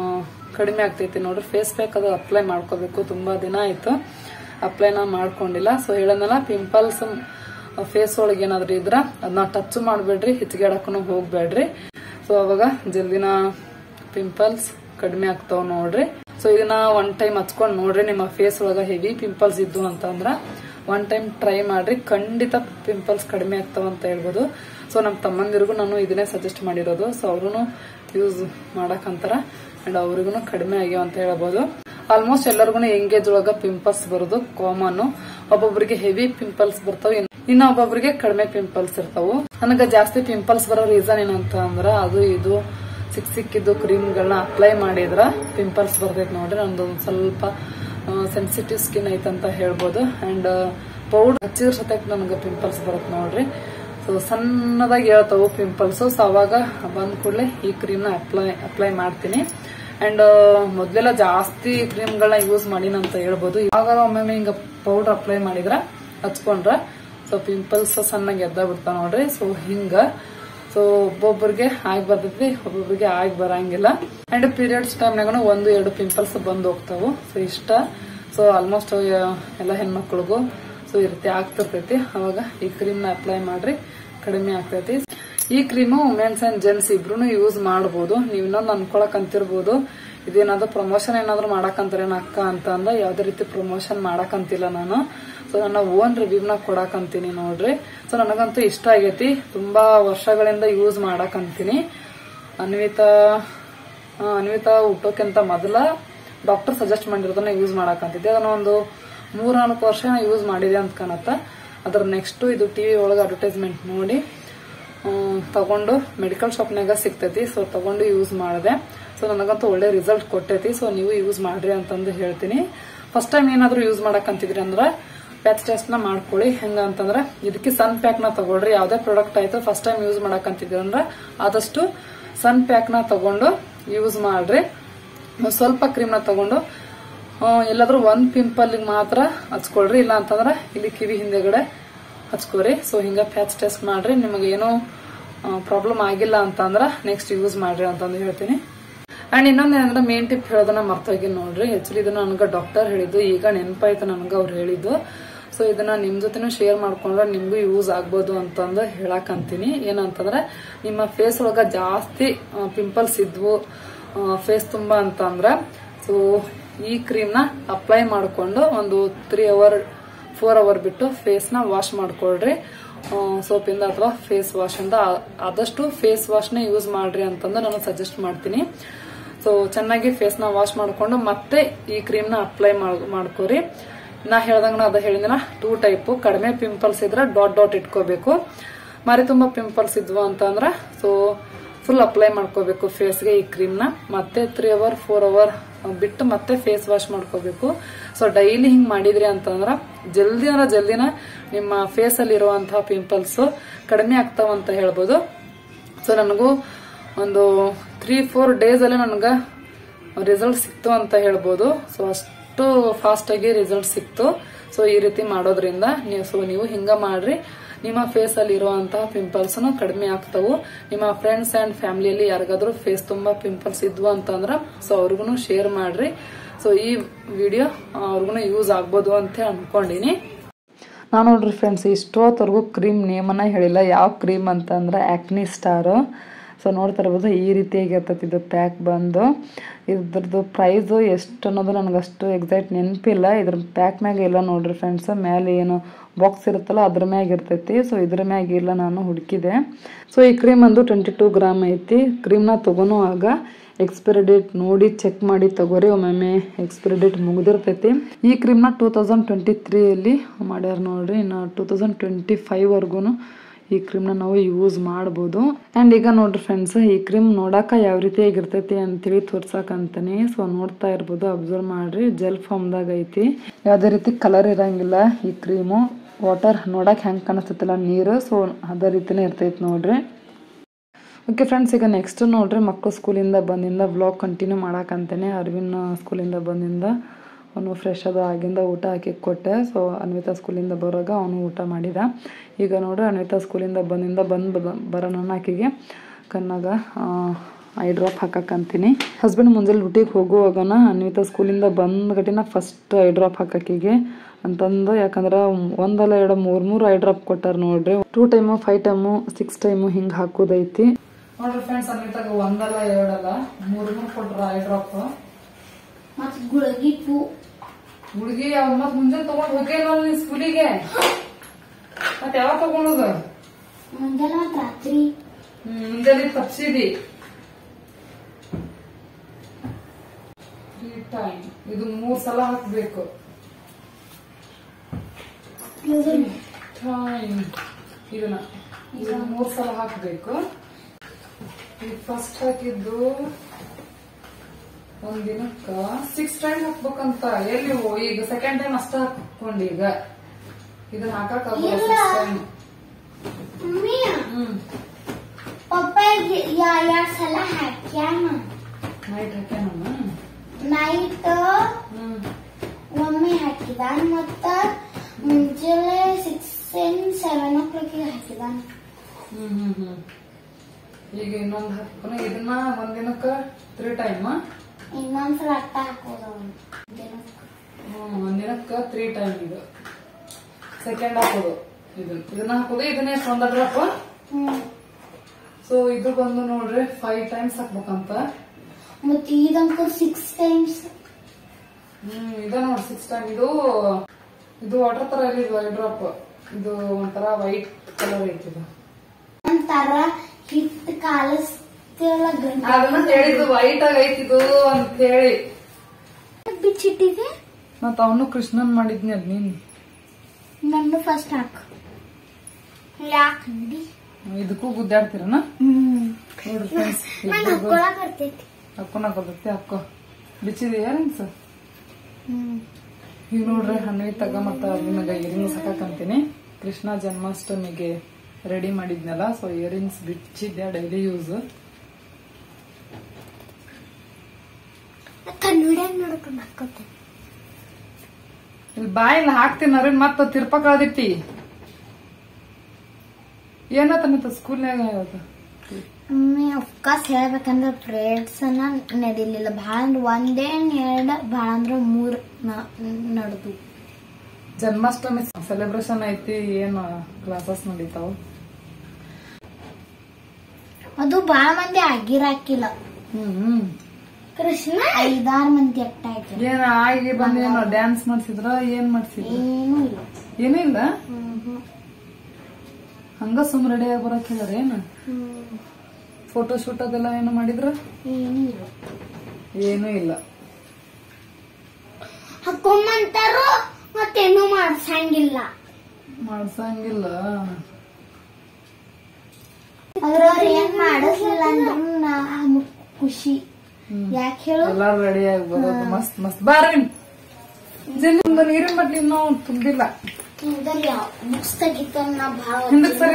ಕಡಿಮೆ ಆಗ್ತೈತಿ ನೋಡ್ರಿ. ಫೇಸ್ ಪ್ಯಾಕ್ ಅದು ಅಪ್ಲೈ ಮಾಡ್ಕೋಬೇಕು. ತುಂಬಾ ದಿನ ಆಯ್ತು ಅಪ್ಲೈನ ಮಾಡ್ಕೊಂಡಿಲ್ಲ. ಸೊ ಹೇಳನಲ್ಲ, ಪಿಂಪಲ್ಸ್ ಫೇಸ್ ಒಳಗೆ ಏನಾದ್ರು ಇದ್ರ ಅದನ್ನ ಟಚ್ ಮಾಡ್ಬೇಡ್ರಿ, ಹಿಚ್ಗಾಡಕ್ಕೂ ಹೋಗ್ಬೇಡ್ರಿ. ಸೊ ಅವಾಗ ಜಲ್ದಿನ ಪಿಂಪಲ್ಸ್ ಕಡಿಮೆ ಆಗ್ತಾವ ನೋಡ್ರಿ. ಸೊ ಇದನ್ನ 1 ಟೈಮ್ ಹಚ್ಕೊಂಡ್ ನೋಡ್ರಿ. ನಿಮ್ಮ ಫೇಸ್ ಒಳಗ ಹೆವಿ ಪಿಂಪಲ್ಸ್ ಇದ್ದು ಅಂತಂದ್ರ 1 ಟೈಮ್ ಟ್ರೈ ಮಾಡ್ರಿ. ಖಂಡಿತ ಪಿಂಪಲ್ಸ್ ಕಡಿಮೆ ಆಗ್ತಾವ ಅಂತ ಹೇಳ್ಬೋದು. ಸೊ ನಮ್ ತಮ್ಮಂದಿರಿಗೂ ನಾನು ಇದನ್ನೇ ಸಜೆಸ್ಟ್ ಮಾಡಿರೋದು. ಸೊ ಅವ್ರು ಯೂಸ್ ಮಾಡಕಂತಾರ ಅಂಡ್ ಅವ್ರಿಗೂ ಕಡಿಮೆ ಆಗ್ಯಾವ ಅಂತ ಹೇಳ್ಬೋದು. ಆಲ್ಮೋಸ್ಟ್ ಎಲ್ಲರಿಗೂ ಎಂಗೇಜ್ ಒಳಗ ಪಿಂಪಲ್ಸ್ ಬರೋದು ಕಾಮನ್. ಒಬ್ಬೊಬ್ರಿಗೆ ಹೆವಿ ಪಿಂಪಲ್ಸ್ ಬರ್ತಾವ, ಇನ್ನ ಒಬ್ಬೊಬ್ರಿಗೆ ಕಡಿಮೆ ಪಿಂಪಲ್ಸ್ ಇರ್ತಾವು. ನನಗ ಜಾಸ್ತಿ ಪಿಂಪಲ್ಸ್ ಬರೋ ರೀಸನ್ ಏನಂತ ಅಂದ್ರ ಅದು ಇದು ಸಿಕ್ಕಿದ್ದು ಕ್ರೀಮ್ಗಳನ್ನ ಅಪ್ಲೈ ಮಾಡಿದ್ರ ಪಿಂಪಲ್ಸ್ ಬರ್ತೈತಿ ನೋಡ್ರಿ. ನಂದು ಸ್ವಲ್ಪ ಸೆನ್ಸಿಟಿವ್ ಸ್ಕಿನ್ ಐತಂತ ಹೇಳ್ಬೋದು. ಅಂಡ್ ಪೌಡರ್ ಹಚ್ಚಿದ್ರ ಸತಕ್ ನನಗೆ ಪಿಂಪಲ್ಸ್ ಬರುತ್ತೆ ನೋಡ್ರಿ. ಸೊ ಸಣ್ಣದಾಗಿ ಹೇಳ್ತಾವು ಪಿಂಪಲ್ಸ್. ಸೊ ಅವಾಗ ಬಂದ ಕೂಡಲೇ ಈ ಕ್ರೀಮ್ ನ ಅಪ್ಲೈ ಮಾಡ್ತೀನಿ. ಅಂಡ್ ಮೊದ್ಲೆಲ್ಲ ಜಾಸ್ತಿ ಕ್ರೀಮ್ಗಳನ್ನ ಯೂಸ್ ಮಾಡಿನಂತ ಹೇಳ್ಬೋದು. ಇವಾಗ ಒಮ್ಮೊಮ್ಮೆ ಹಿಂಗ ಪೌಡರ್ ಅಪ್ಲೈ ಮಾಡಿದ್ರ ಹಚ್ಕೊಂಡ್ರ ಸೊ ಪಿಂಪಲ್ಸ್ ಸಣ್ಣಗೆ ಎದ್ದ ಬಿಡ್ತಾವ ನೋಡ್ರಿ. ಸೊ ಹಿಂಗ ಸೊ ಒಬ್ಬೊಬ್ಬರಿಗೆ ಆಗಿ ಬರ್ತೈತಿ, ಒಬ್ಬೊಬ್ಬರಿಗೆ ಆಗಿ ಬರಂಗಿಲ್ಲ. ಅಂಡ್ ಪೀರಿಯಡ್ಸ್ ಟೈಮ್ನಾಗ 1-2 ಪಿಂಪಲ್ಸ್ ಬಂದ್ ಹೋಗ್ತಾವು. ಸೊ ಇಷ್ಟ. ಸೊ ಆಲ್ಮೋಸ್ಟ್ ಎಲ್ಲ ಹೆಣ್ಮಕ್ಳಿಗೂ ಸೊ ಈ ರೀತಿ ಆಗ್ತಿರ್ತೈತಿ. ಅವಾಗ ಈ ಕ್ರೀಮ್ ನ ಅಪ್ಲೈ ಮಾಡ್ರಿ, ಕಡಿಮೆ ಆಗ್ತೈತಿ. ಈ ಕ್ರೀಮು ವುಮೆನ್ಸ್ ಅಂಡ್ ಜೆಂಟ್ಸ್ ಇಬ್ರು ಯೂಸ್ ಮಾಡಬಹುದು. ನೀವ್ ಇನ್ನೊಂದು ಅನ್ಕೊಳಕ್ ಅಂತಿರ್ಬೋದು, ಇದೇನಾದ್ರು ಪ್ರಮೋಷನ್ ಏನಾದ್ರು ಮಾಡಕಂತಾರೆ ಅಕ್ಕ ಅಂತ ಅಂದ ಯಾವ್ದೇ ರೀತಿ ಪ್ರಮೋಷನ್ ಮಾಡಕಂತಿಲ್ಲ ನಾನು. ಸೊ ನನ್ನ ಓನ್ ರಿವ್ಯೂನ ಕೊಡಕಂತೀನಿ ನೋಡ್ರಿ. ಸೊ ನನಗಂತೂ ಇಷ್ಟ ಆಗೈತಿ, ತುಂಬಾ ವರ್ಷಗಳಿಂದ ಯೂಸ್ ಮಾಡಕಂತೀನಿ. ಅನ್ವಿತಾ ಹುಟ್ಟೋಕ್ಕಿಂತ ಮೊದಲ ಡಾಕ್ಟರ್ ಸಜೆಸ್ಟ್ ಮಾಡಿರೋದನ್ನ ಯೂಸ್ ಮಾಡಕಂತಿದ್ದೆ. ಅದನ್ನ ಒಂದು 3-4 ವರ್ಷ ಯೂಸ್ ಮಾಡಿದೆ ಅಂತ ಕಾಣತ್ತ. ಅದ್ರ ನೆಕ್ಸ್ಟ್ ಇದು ಟಿವಿ ಒಳಗೆ ಅಡ್ವರ್ಟೈಸ್ಮೆಂಟ್ ನೋಡಿ ತಗೊಂಡು ಮೆಡಿಕಲ್ ಶಾಪ್ನಾಗ ಸಿಗ್ತೈತಿ. ಸೊ ತಗೊಂಡು ಯೂಸ್ ಮಾಡಿದೆ. ಸೊ ನನಗಂತೂ ಒಳ್ಳೆ ರಿಸಲ್ಟ್ ಕೊಟ್ಟೈತಿ. ಸೊ ನೀವು ಯೂಸ್ ಮಾಡ್ರಿ ಅಂತಂದು ಹೇಳ್ತೀನಿ. ಫಸ್ಟ್ ಟೈಮ್ ಏನಾದ್ರು ಯೂಸ್ ಮಾಡಕಂತಿದ್ರಿ ಅಂದ್ರ ಪ್ಯಾಚ್ ಟೆಸ್ಟ್ ನ ಮಾಡ್ಕೊಳ್ಳಿ. ಹೆಂಗ ಅಂತಂದ್ರ ಇದಕ್ಕೆ ಸನ್ ಪ್ಯಾಕ್ ನ ತಗೊಳ್ರಿ. ಯಾವ್ದೇ ಪ್ರಾಡಕ್ಟ್ ಆಯ್ತು ಫಸ್ಟ್ ಟೈಮ್ ಯೂಸ್ ಮಾಡಕಂತಿದ್ರಿ ಅಂದ್ರ ಆದಷ್ಟು ಸನ್ ಪ್ಯಾಕ್ ನ ತಗೊಂಡು ಯೂಸ್ ಮಾಡ್ರಿ. ಸ್ವಲ್ಪ ಕ್ರೀಮ್ ನ ತಗೊಂಡು ಎಲ್ಲಾದ್ರೂ ಒಂದ್ ಪಿಂಪಲ್ ಮಾತ್ರ ಹಚ್ಕೊಳ್ರಿ, ಇಲ್ಲ ಅಂತಂದ್ರ ಇಲ್ಲಿ ಕಿವಿ ಹಿಂದೆಗಡೆ ಹಚ್ಕೋರಿ. ಸೊ ಹಿಂಗ ಪ್ಯಾಚ್ ಟೆಸ್ಟ್ ಮಾಡ್ರಿ. ನಿಮಗೆ ಏನೋ ಪ್ರಾಬ್ಲಮ್ ಆಗಿಲ್ಲ ಅಂತಂದ್ರ ನೆಕ್ಸ್ಟ್ ಯೂಸ್ ಮಾಡ್ರಿ ಅಂತಂದು ಹೇಳ್ತೀನಿ. ಅಂಡ್ ಇನ್ನೊಂದೇನಂದ್ರೆ ಮೇನ್ ಟಿಪ್ ಹೇಳೋದನ್ನ ಮರ್ತೋಗಿ ನೋಡ್ರಿ. ಆಕ್ಚುಲಿ ಇದನ್ನ ನನಗ ಡಾಕ್ಟರ್ ಹೇಳಿದ್ದು, ಈಗ ನೆನಪಾಯ್ತು ನನಗ ಅವ್ರು ಹೇಳಿದ್ದು. ಸೊ ಇದನ್ನ ನಿಮ್ ಜೊತೆನೂ ಶೇರ್ ಮಾಡ್ಕೊಂಡ್ರೆ ನಿಮ್ಗೂ ಯೂಸ್ ಆಗ್ಬೋದು ಅಂತಂದು ಹೇಳಕಂತೀನಿ. ಏನಂತಂದ್ರೆ ನಿಮ್ಮ ಫೇಸ್ ಒಳಗ ಜಾಸ್ತಿ ಪಿಂಪಲ್ಸ್ ಇದ್ವು ಫೇಸ್ ತುಂಬಾ ಅಂತಂದ್ರ ಸೊ ಈ ಕ್ರೀಮ್ ನ ಅಪ್ಲೈ ಮಾಡ್ಕೊಂಡು ಒಂದು 3-4 ಅವರ್ ಬಿಟ್ಟು ಫೇಸ್ ನ ವಾಶ್ ಮಾಡ್ಕೊಳ್ರಿ ಸೋಪಿಂದ ಅಥವಾ ಫೇಸ್ ವಾಶ್ ಇಂದ. ಆದಷ್ಟು ಫೇಸ್ ವಾಶ್ ನ ಯೂಸ್ ಮಾಡ್ರಿ ಅಂತಂದು ನಾನು ಸಜೆಸ್ಟ್ ಮಾಡ್ತೀನಿ. ಸೊ ಚೆನ್ನಾಗಿ ಫೇಸ್ ನ ವಾಶ್ ಮಾಡ್ಕೊಂಡು ಮತ್ತೆ ಈ ಕ್ರೀಮ್ ನ ಅಪ್ಲೈ ಮಾಡ್ಕೋರಿ. ನಾ ಹೇಳ್ದಂಗ ಅದ ಹೇಳಿದಿನ 2 ಟೈಪ್. ಕಡಿಮೆ ಪಿಂಪಲ್ಸ್ ಇದ್ರೆ ಡಾಟ್ ಇಟ್ಕೋಬೇಕು. ಮಾರಿ ತುಂಬಾ ಪಿಂಪಲ್ಸ್ ಇದ್ವು ಅಂತಂದ್ರ ಸೊ ಫುಲ್ ಅಪ್ಲೈ ಮಾಡ್ಕೋಬೇಕು ಫೇಸ್ಗೆ ಈ ಕ್ರೀಮ್ ನ. ಮತ್ತೆ 3-4 ಅವರ್ ಬಿಟ್ಟು ಮತ್ತೆ ಫೇಸ್ ವಾಶ್ ಮಾಡ್ಕೋಬೇಕು. ಸೊ ಡೈಲಿ ಹಿಂಗ್ ಮಾಡಿದ್ರಿ ಅಂತಂದ್ರ ಜಲ್ದಿನ ನಿಮ್ಮ ಫೇಸ್ ಅಲ್ಲಿ ಇರುವಂತಹ ಪಿಂಪಲ್ಸ್ ಕಡಿಮೆ ಆಗ್ತಾವ ಅಂತ ಹೇಳ್ಬೋದು. ಸೊ ನನಗೂ ಒಂದು 3-4 ಡೇಸ್ ಅಲ್ಲಿ ನನಗ ರಿಸಲ್ಟ್ ಸಿಕ್ತು ಅಂತ ಹೇಳ್ಬೋದು. ಸೊ ಅಷ್ಟು ಫಾಸ್ಟ್ ಆಗಿ ರಿಸಲ್ಟ್ ಸಿಕ್ತು. ಸೊ ಈ ರೀತಿ ಮಾಡೋದ್ರಿಂದ ನೀವು ಹಿಂಗ ಮಾಡ್ರಿ. ನಿಮ್ಮ ಫೇಸ್ ಅಲ್ಲಿ ಇರುವಂತಹ ಪಿಂಪಲ್ಸ್ ಕಡಿಮೆ ಆಗ್ತಾವು. ನಿಮ್ಮ ಫ್ರೆಂಡ್ಸ್ ಅಂಡ್ ಫ್ಯಾಮಿಲಿಯಲ್ಲಿ ಯಾರಿಗಾದ್ರೂ ಫೇಸ್ ತುಂಬಾ ಪಿಂಪಲ್ಸ್ ಇದ್ವು ಅಂತಂದ್ರ ಸೊ ಅವ್ರಿಗೂ ಶೇರ್ ಮಾಡ್ರಿ. ಸೊ ಈ ವಿಡಿಯೋ ಅವ್ರಿಗೂ ಯೂಸ್ ಆಗ್ಬೋದು ಅಂತ ಅನ್ಕೊಂಡಿನಿ. ನಾನು ನೋಡ್ರಿ ಫ್ರೆಂಡ್ಸ್ ಇಷ್ಟೊತ್ತವರೆಗೂ ಕ್ರೀಮ್ ನೇಮನ್ನ ಹೇಳಿಲ್ಲ. ಯಾವ ಕ್ರೀಮ್ ಅಂತಂದ್ರೆ ಆಕ್ನಿ ಸ್ಟಾರ್. ಸೊ ನೋಡ್ತಾ ಇರ್ಬೋದು ಈ ರೀತಿಯಾಗಿರ್ತೈತಿ ಇದು ಪ್ಯಾಕ್ ಬಂದು. ಇದ್ರದ್ದು ಪ್ರೈಸ್ ಎಷ್ಟು ಅನ್ನೋದು ನನಗಷ್ಟು ಎಕ್ಸಾಕ್ಟ್ ನೆನಪಿಲ್ಲ. ಇದ್ರ ಪ್ಯಾಕ್ ಮ್ಯಾಗ ಇಲ್ಲ ನೋಡ್ರಿ ಫ್ರೆಂಡ್ಸ್. ಮೇಲೆ ಏನು ಬಾಕ್ಸ್ ಇರುತ್ತಲ್ಲ ಅದ್ರ ಮ್ಯಾಗ ಇರ್ತೈತಿ. ಸೊ ಇದ್ರ ಮ್ಯಾಗ ಇಲ್ಲ, ನಾನು ಹುಡುಕಿದೆ. ಸೊ ಈ ಕ್ರೀಮ್ ಒಂದು 22 ಗ್ರಾಮ್ ಐತಿ. ಕ್ರೀಮ್ನ ತಗೊಳುವಾಗ ಎಕ್ಸ್ಪೈರಿ ಡೇಟ್ ನೋಡಿ ಚೆಕ್ ಮಾಡಿ ತಗೋರಿ. ಒಮ್ಮೊಮ್ಮೆ ಎಕ್ಸ್ಪೈರಿ ಡೇಟ್ ಮುಗಿದಿರ್ತೈತಿ. ಈ ಕ್ರೀಮ್ನ 2023 ಮಾಡ್ಯಾರ ನೋಡ್ರಿ. ಇನ್ನು 2025 ವರ್ಗು ಈ ಕ್ರೀಮ್ನ ನಾವು ಯೂಸ್ ಮಾಡ್ಬೋದು. ಅಂಡ್ ಈಗ ನೋಡ್ರಿ ಫ್ರೆಂಡ್ಸ್ ಈ ಕ್ರೀಮ್ ನೋಡಾಕ ಯಾವ ರೀತಿಯಾಗಿರ್ತೈತಿ ಅಂತೇಳಿ ತೋರ್ಸಾಕಂತಾನೆ. ಸೊ ನೋಡ್ತಾ ಇರ್ಬೋದು, ಅಬ್ಸರ್ವ್ ಮಾಡ್ರಿ. ಜೆಲ್ ಫಾರ್ಮ್ದಾಗ ಐತಿ. ಯಾವ್ದೇ ರೀತಿ ಕಲರ್ ಇರಂಗಿಲ್ಲ ಈ ಕ್ರೀಮು. ವಾಟರ್ ನೋಡಕ್ ಹೆಂಗ್ ಕಾಣಿಸ್ತೈತಿಲ್ಲ ನೀರು, ಸೊ ಅದೇ ರೀತಿನೇ ಇರ್ತೈತಿ ನೋಡ್ರಿ. ಓಕೆ ಫ್ರೆಂಡ್ಸ್, ಈಗ ನೆಕ್ಸ್ಟ್ ನೋಡ್ರಿ ಮಕ್ಕಳು ಸ್ಕೂಲಿಂದ ಬಂದಿಂದ ವ್ಲಾಗ್ ಕಂಟಿನ್ಯೂ ಮಾಡಾಕಂತಾನೆ. ಅರ್ವಿನ್ ಸ್ಕೂಲಿಂದ ಬಂದಿಂದ ಅವನು ಫ್ರೆಶ್ ಆಗಿಂದ ಊಟ ಹಾಕಿ ಕೊಟ್ಟೆ. ಸೊ ಅನ್ವಿತಾ ಸ್ಕೂಲಿಂದ ಬರೋವಾಗ ಅವನು ಊಟ ಮಾಡಿದ. ಈಗ ನೋಡ್ರಿ ಅನ್ವಿತಾ ಸ್ಕೂಲಿಂದ ಬರೋಣ ಆಕೆಗೆ ಕಣ್ಣಾಗ ಐ ಡ್ರಾಪ್ ಹಾಕಕ್ಕಂತೀನಿ. ಹಸ್ಬೆಂಡ್ ಮುಂಜಾನೆ ಡ್ಯೂಟಿಗೆ ಹೋಗುವಾಗನ ಅನ್ವಿತಾ ಸ್ಕೂಲಿಂದ ಬಂದ ಗಟ್ಟಿನ ಫಸ್ಟ್ ಐ ಡ್ರಾಪ್ ಹಾಕಕ್ಕಿಗೆ ಅಂತಂದು. ಯಾಕಂದ್ರೆ 1 ಅಲ್ಲ 2 3 ಐ ಡ್ರಾಪ್ ಕೊಟ್ಟಾರ ನೋಡ್ರಿ. 2 ಟೈಮು 5 ಟೈಮು 6 ಟೈಮು ಹಿಂಗ್ ಹಾಕೋದೈತಿ ನೋಡ್ರಿ ಫ್ರೆಂಡ್ಸ್. ಅನ್ವಿತಾಗ 1 ಅಲ್ಲ 2 ಅಲ್ಲ 3 ಕೊಟ್ರ ಐ ಡ್ರಾಪ್. ಮತ್ ಗುಳಗಿ ಅವ್ರ ಮತ್ ಮುಂಜಾನೆ ತಗೊಂಡ್ ಹೋಗೇನೋ ನೀನ್ ಸ್ಕೂಲಿಗೆ. ಮತ್ ಯಾವಾಗ ತಗೊಂಡೋಗ? ಮುಂಜಾನೆ ಮತ್ ರಾತ್ರಿ. ಮುಂಜಾನೆ ತಪ್ಸಿದಿ 3 ಟೈಮ್. ಇದು 3 ಸಲ ಹಾಕ್ಬೇಕು. ಇದನ್ನ 3 ಸಲ ಹಾಕ್ಬೇಕು. ಫಸ್ಟ್ ಹಾಕಿದ್ದು ಒಂದ್ ದಿನಕ್ಕ 6 ಟೈಮ್ ಹಾಕ್ಬೇಕಂತ. ಎಲ್ಲಿ ಈಗ ಸೆಕೆಂಡ್ ಟೈಮ್ ಅಷ್ಟ ಹಾಕೊಂಡ್ ಈಗ ಇದನ್ನ ಹಾಕಕ್ ಎರಡ್ ಸಲ ಹಾಕ್ಯಾನ. ನೈಟ್ ಹಾಕ್ಯಾನಮ್ಮ. ನೈಟ್ ಒಮ್ಮೆ ಹಾಕಿದಾನ ಮತ್ತ ಮುಂಜಾನೆ 6-7 o'clock ಹಾಕಿದಾನ. ಈಗ ಇನ್ನೊಂದ್ ಹಾಕೋಣ. ಇದನ್ನ ಒಂದ್ ದಿನಕ್ಕ 3 ಟೈಮ್. ಇನ್ನೊಂದ್ಸಲ ಅಟ್ಟ ಹಾಕೋದು ಒಂದ್ ದಿನಕ್ಕ 3 ಟೈಮ್. ಇದು ಸೆಕೆಂಡ್ ಹಾಕೋದು. ಇದನ್ನ ಹಾಕೋದು. ಇದನ್ನೇ ಒಂದ್ ಡ್ರಾಪ್. ಸೊ ಇದು ಬಂದು ನೋಡ್ರಿ 5 ಟೈಮ್ಸ್ ಹಾಕ್ಬೇಕಂತ. ಮತ್ತೆ ಇದಂಕೂ 6 times. ಇದು ನೋಡಿ 6 ಟೈಮ್. ಇದು ವಾಟರ್ ತರ ಇದೆ, ವೈಟ್ ಡ್ರಾಪ್. ಇದು ಒಂಥರ ವೈಟ್ ಕಲರ್ ಐತಿದು. ಒಂಥರ ಹಿಟ್ ಕಾಲಿಸ್ತಿಲ್ಲ ಗಂಟೆ. ಅದನ್ನ ಹೇಳಿದ್ದು ವೈಟ್ ಆಗಿ ಐತಿದು ಅಂತ ಹೇಳಿ ಬಿಚ್ಚಿಟ್ಟಿದೆ. ಮತ್ತ ಅವನು ಕೃಷ್ಣನ್ ಮಾಡಿದ್ನಿ ಅದ್ ನೀನ್. ನನ್ನ ಫಸ್ಟ್ ಹಾಕು. ಯಾಕಂದಿ ಇದಕ್ಕೂ ಗುದ್ದಾಡ್ತೀರನ? ನೋಡ್ರಿ ಫ್ರೆಂಡ್ಸ್, ಹಾಕೋನಕ್ ಬರ್ತೈತಿ. ಹಾಕೋ ಬಿಚ್ಚಿದೆ ಯಾರಿನ್ಸ. ಈಗ ನೋಡ್ರಿ ಹಣ್ಣು ತಗ ಮತ್ತ ನಿಮಗೆ ಇಯರಿಂಗ್ಸ್ ಹಾಕಂತೀನಿ. ಕೃಷ್ಣ ಜನ್ಮಾಷ್ಟಮಿಗೆ ರೆಡಿ ಮಾಡಿದ್ನಲ್ಲ, ಸೊ ಇಯರಿಂಗ್ಸ್ ಬಿಚ್ಚಿದ್ದೆ ಡೈಲಿ ಯೂಸ್. ನೋಡ್ಕೊಂಡು ಹಾಕೋತೀನಿ. ಇಲ್ಲಿ ಬಾಯಿಲ್ಲ ಹಾಕ್ತೀನಿ ಮತ್ತ ತಿರ್ಪ ಕಳ್ದಿಟ್ಟಿ. ಏನತ್ತ ಸ್ಕೂಲ್ನಾಗ ಅಫ್ಕಾಸ್ ಹೇಳ್ಬೇಕಂದ್ರ ಪ್ರೇಯರ್ಸ್ ನಡೀಲಿಲ್ಲ. ಭಾಳ ಅಂದ್ರೆ 1 day 2 ಭಾಳ ಅಂದ್ರೆ 3 ನಡೆದು. ಜನ್ಮಾಷ್ಟಮಿ ಸೆಲೆಬ್ರೇಷನ್ ಐತಿ, ಏನ್ ಕ್ಲಾಸಸ್ ನಡೀತಾವ. ಅದು ಭಾಳ ಮಂದಿ ಆಗಿರಾಕಿಲ್ಲ. ಕೃಷ್ಣ 5-6 ಮಂದಿ ಅಟ್ಟ ಆಯ್ತು. ಏನ ಆಗಿ ಬಂದೇನೋ ಡ್ಯಾನ್ಸ್ ಮಾಡ್ಸಿದ್ರ ಏನ್ ಮಾಡ್ಸಿದ್ರ? ಏನೂ ಇಲ್ಲ. ಹಂಗ ಸುಮ್ ರೆಡಿ ಆಗಿ ಬರಕ್ ಹೇಳಿದ್ರ ಏನ? ಫೋಟೋ ಶೂಟ್ ಅದೆಲ್ಲ ಏನು ಮಾಡಿದ್ರ? ಏನೂ ಇಲ್ಲ. ಹಾಕೊಂಬಂತಾರೋ ಮತ್ತೇನು ಮಾಡ್ಸಂಗಿಲ್ಲ. ಅದ್ರವ್ರ ಏನ್ ಮಾಡಿಸ್ಲಿಲ್ಲ ಅಂದ್ರ ಖುಷಿ. ಯಾಕೆ ಹೇಳು? ಎಲ್ಲಾರು ರೆಡಿ ಆಗಿ ಬರೋದು ಮಸ್ತ್ ಮಸ್ತ್. ಬಾರಿ ನೀರಿನ ಬಟ್ಲಿ ಇನ್ನೂ ತುಂಬಿಲ್ಲ. ಬುಕ್ಸ್ ತೆಗಿತ ಭಾಳ ಹಿಂದಕ್ ಸರಿ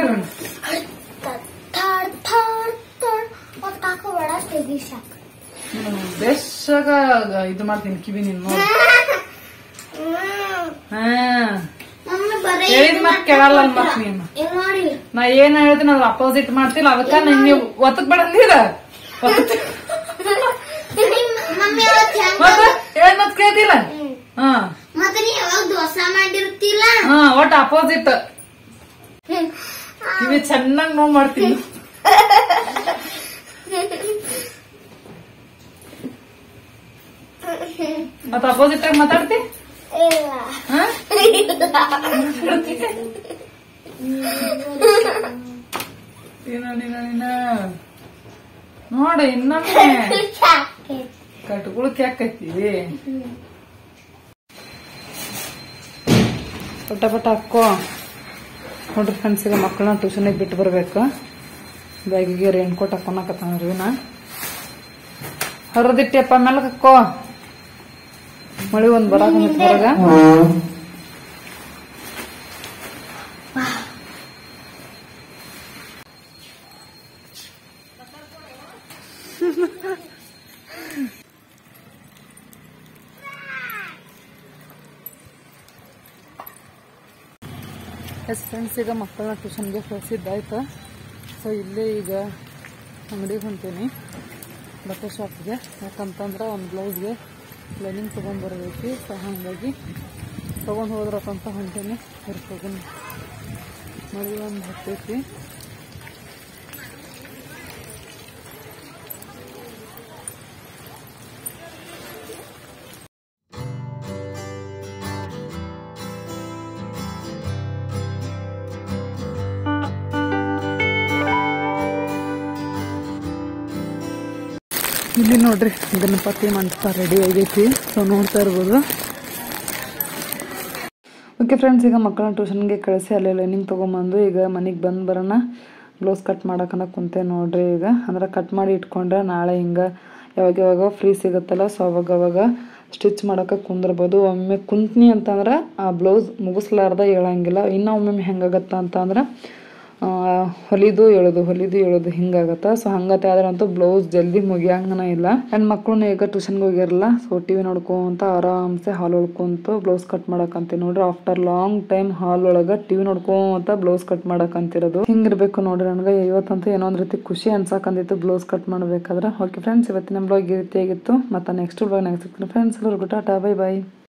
ಕಾಕೋಬೇಡ ತೆಗಿ ಸಾಕು. ಬೆಸ್ಟಾಗ ಇದು ಮಾಡ್ತೀನಿ ಕಿವಿ ನಿನ್ನ. ಹೇಳಿದ್ ಮತ್ ಕೇಳಲ್ಲ ಮತ್ ನೀನು. ನಾ ಏನ್ ಹೇಳ್ತೀನಿ ಅದ್ರ ಅಪೋಸಿಟ್ ಮಾಡ್ತಿಲ್ಲ. ಅದಕ್ಕ ನೀವು ಒತ್ತಕ್ ಬೇಡ ನೀರ ಹೇಳ್ ಮತ್ ಕೇಳ್ತಿಲ್ಲ. ಮತ್ತೆ ನೀ ಯಾವಾಗ ದೋಸೆ ಮಾಡಿರ್ತಿಲ್ಲ ಒಟ್ಟು ಅಪೋಸಿಟ್. ಕಿವಿ ಚೆನ್ನಾಗ್ ನೋವು ಮಾಡ್ತೀನಿ. ಮತ್ತ ಅಪೋಸಿಟ್ ಆಗಿ ಮಾತಾಡ್ತಿ. ನೋಡ ಇನ್ನೊಮ್ಮೆ ಕಟ್ಕೊಳಕ್ ಯಾಕೈತಿ. ಪಟ ಪಟ ಹಾಕೋ. ನೋಡ್ರಿ ಫ್ರೆಂಡ್ಸ್, ಈಗ ಮಕ್ಕಳನ್ನ ಟ್ಯೂಷನ್ಗೆ ಬಿಟ್ಟು ಬರ್ಬೇಕು. ಬ್ಯಾಗಿಗೆ ರೇನ್ ಕೋಟ್ ಹಾಕೊಳಕತ್ತಾನ್ರಿ. ಹರಿದಿಟ್ಟಿಯಪ್ಪ ಮೆಲ್ಲಕ್ ಹಾಕೋ. ಮಳಿ ಒಂದ್ ಬರಾಕ ಹೊರಗ. ಎಸ್ ಫ್ರೆಂಡ್ಸ್, ಈಗ ಮಕ್ಕಳನ್ನ ಟ್ಯೂಷನ್ಗೆ ಕಳಿಸಿದ್ದಾಯ್ತು. ಸೊ ಇಲ್ಲೇ ಈಗ ಅಂಗಡಿಗೆ ಹೊಂಟೀನಿ, ಬಟ್ಟೆ ಶಾಪ್ಗೆ. ಯಾಕಂತಂದ್ರೆ ಒಂದು ಬ್ಲೌಸ್ಗೆ ಲೈನಿಂಗ್ ತೊಗೊಂಡ್ಬರ್ಬೇಕು. ಸೊ ಹಾಗಾಗಿ ತೊಗೊಂಡು ಹೋದ್ರಕ್ಕಂತ ಹೊಂಟೀನಿ. ಹೊರಗೆ ಮಳೆ ಒಂದು ಹತ್ತೈತಿ. ಇಲ್ಲಿ ನೋಡ್ರಿ ಗಣಪತಿ ಮಂಟಪ ರೆಡಿ ಆಗೈತಿ. ಸೊ ನೋಡ್ತಾ ಇರ್ಬೋದು. ಓಕೆ ಫ್ರೆಂಡ್ಸ್, ಈಗ ಮಕ್ಕಳನ್ನ ಟ್ಯೂಷನ್ಗೆ ಕಳಿಸಿ ಅಲ್ಲೇ ಲೈನಿಂಗ್ ತೊಗೊಂಬಂದು ಈಗ ಮನೆಗೆ ಬಂದು ಬರೋಣ. ಬ್ಲೌಸ್ ಕಟ್ ಮಾಡಕ್ಕನ್ನ ಕುಂತೆ ನೋಡ್ರಿ. ಈಗ ಅಂದ್ರೆ ಕಟ್ ಮಾಡಿ ಇಟ್ಕೊಂಡ್ರೆ ನಾಳೆ ಹಿಂಗೆ ಯಾವಾಗ ಫ್ರೀ ಸಿಗುತ್ತಲ್ಲ, ಸೊ ಅವಾಗ ಸ್ಟಿಚ್ ಮಾಡೋಕೆ ಕುಂದಿರ್ಬೋದು. ಒಮ್ಮೆ ಕುಂತ್ನಿ ಅಂತಂದ್ರೆ ಆ ಬ್ಲೌಸ್ ಮುಗಿಸ್ಲಾರ್ದ ಹೇಳಂಗಿಲ್ಲ. ಇನ್ನೂ ಒಮ್ಮೊಮ್ಮೆ ಹೆಂಗಾಗತ್ತ ಅಂತಂದ್ರೆ ಹೊಲಿದು ಹೇಳೋದು ಹಿಂಗಾಗತ್ತ. ಸೊ ಹಂಗತ್ತೆ ಆದ್ರಂತೂ ಬ್ಲೌಸ್ ಜಲ್ದಿ ಮುಗಿಯಂಗನ ಇಲ್ಲ. ಅಂಡ್ ಮಕ್ಕಳು ಈಗ ಟ್ಯೂಷನ್ಗೆ ಹೋಗಿರಲ್ಲ. ಸೊ ಟಿವಿ ನೋಡ್ಕೊಂತ ಆರಾಮ್ಸೆ ಹಾಲ್ ಒಳ್ಕೊಂತು ಬ್ಲೌಸ್ ಕಟ್ ಮಾಡಕಂತೀವಿ ನೋಡ್ರಿ. ಆಫ್ಟರ್ ಲಾಂಗ್ ಟೈಮ್ ಹಾಲ್ ಒಳಗ ಟಿವಿ ನೋಡ್ಕೊಂತ ಬ್ಲೌಸ್ ಕಟ್ ಮಾಡಕಂತಿರೋದು ಹಿಂಗಿರ್ಬೇಕು ನೋಡ್ರಿ. ನನಗೆ ಇವತ್ತಂತೂ ಏನೋ ಒಂದ್ ರೀತಿ ಖುಷಿ ಅನ್ಸಾಕಂದಿತ್ತು ಬ್ಲೌಸ್ ಕಟ್ ಮಾಡ್ಬೇಕಾದ್ರೆ. ಓಕೆ ಫ್ರೆಂಡ್ಸ್, ಇವತ್ತಿನ ಬ್ಲಾಗ್ ಈ ರೀತಿಯಾಗಿತ್ತು. ಮತ್ತೆ ನೆಕ್ಸ್ಟ್ ಬ್ಲಾಗ್ ಸಿಗ್ತೀನಿ ಫ್ರೆಂಡ್ಸ್. ಎಲ್ಲರಿಗೂ ಟಾಟಾ, ಬೈ ಬಾಯ್.